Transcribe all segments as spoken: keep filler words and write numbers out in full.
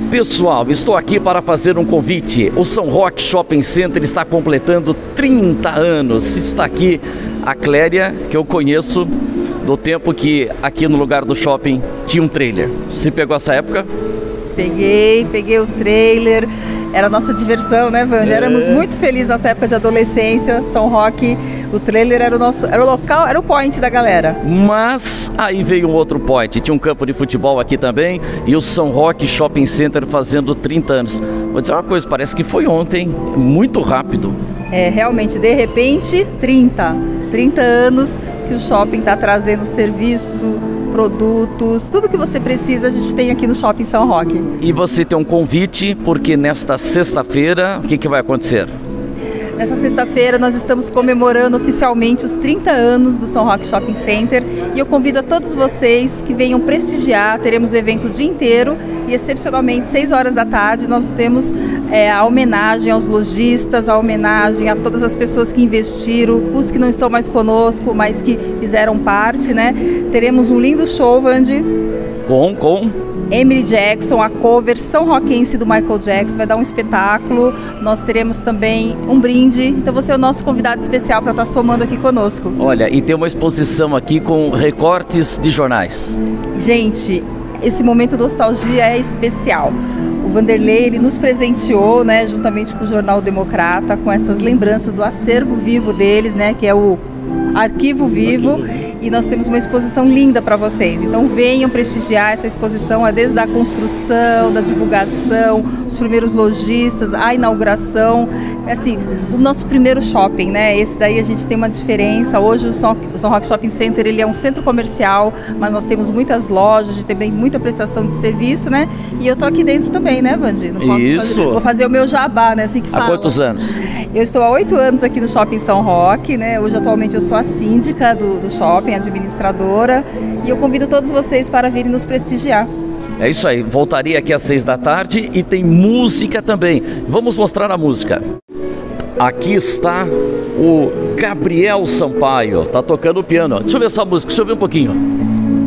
Pessoal, estou aqui para fazer um convite. O São Roque Shopping Center está completando trinta anos. Está aqui a Cléria, que eu conheço do tempo que aqui no lugar do shopping tinha um trailer. Você pegou essa época? Peguei, peguei o trailer. Era a nossa diversão, né, Wandy? É. Éramos muito felizes nessa época de adolescência. São Roque, o trailer era o nosso, era o local, era o point da galera. Mas aí veio um outro point. Tinha um campo de futebol aqui também e o São Roque Shopping Center fazendo trinta anos. Vou dizer uma coisa, parece que foi ontem, muito rápido. É, realmente, de repente, trinta. trinta anos que o shopping está trazendo serviço, produtos, tudo que você precisa a gente tem aqui no Shopping São Roque. E você tem um convite, porque nesta sexta-feira, o que, que vai acontecer? Nessa sexta-feira nós estamos comemorando oficialmente os trinta anos do São Roque Shopping Center e eu convido a todos vocês que venham prestigiar. Teremos evento o dia inteiro e excepcionalmente seis horas da tarde nós temos é, a homenagem aos lojistas, a homenagem a todas as pessoas que investiram, os que não estão mais conosco, mas que fizeram parte, né? Teremos um lindo show, Wandy. Com, com... Emily Jackson, a cover São Roquense do Michael Jackson, vai dar um espetáculo. Nós teremos também um brinde. Então você é o nosso convidado especial para estar somando aqui conosco. Olha, e tem uma exposição aqui com recortes de jornais. Gente, esse momento nostalgia é especial. O Vanderlei, ele nos presenteou, né, juntamente com o Jornal Democrata, com essas lembranças do acervo vivo deles, né, que é o Arquivo Vivo. E nós temos uma exposição linda para vocês. Então venham prestigiar essa exposição, é desde a construção, da divulgação, os primeiros lojistas, a inauguração. É assim, o nosso primeiro shopping, né? Esse daí a gente tem uma diferença. Hoje o São, o São Roque Shopping Center, ele é um centro comercial, mas nós temos muitas lojas, a gente tem muita prestação de serviço, né? E eu tô aqui dentro também, né, Wandy? Não posso Isso. Fazer, vou fazer o meu jabá, né? Assim que fala. Há quantos anos? Eu estou há oito anos aqui no Shopping São Roque, né? Hoje, atualmente, eu sou a síndica do, do shopping, administradora, e eu convido todos vocês para virem nos prestigiar. É isso aí, voltaria aqui às seis da tarde e tem música também. Vamos mostrar a música. Aqui está o Gabriel Sampaio, tá tocando o piano. Deixa eu ver essa música, deixa eu ver um pouquinho.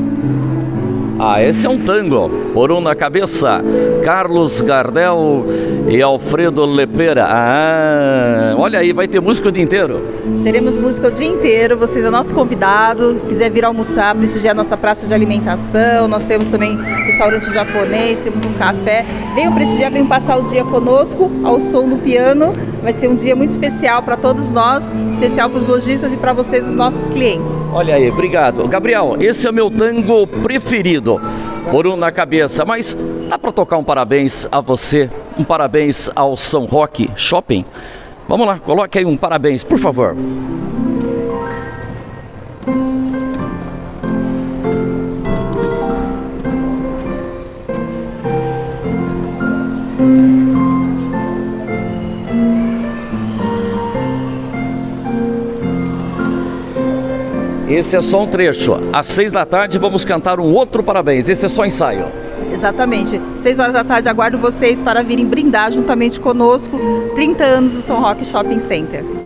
Ah, esse é um tango, por um na cabeça, Carlos Gardel e Alfredo Lepera. Ah, olha aí, vai ter música o dia inteiro. Teremos música o dia inteiro, vocês é nosso convidado, quiser vir almoçar, prestigiar a nossa praça de alimentação, nós temos também restaurante japonês, temos um café. Venham prestigiar, venham passar o dia conosco, ao som do piano. Vai ser um dia muito especial para todos nós, especial para os lojistas e para vocês, os nossos clientes. Olha aí, obrigado. Gabriel, esse é o meu tango preferido, por um na cabeça, mas dá para tocar um parabéns a você, um parabéns ao São Roque Shopping? Vamos lá, coloque aí um parabéns, por favor. Esse é só um trecho. Às seis da tarde vamos cantar um outro parabéns. Esse é só ensaio. Exatamente. Seis horas da tarde aguardo vocês para virem brindar juntamente conosco trinta anos do São Roque Shopping Center.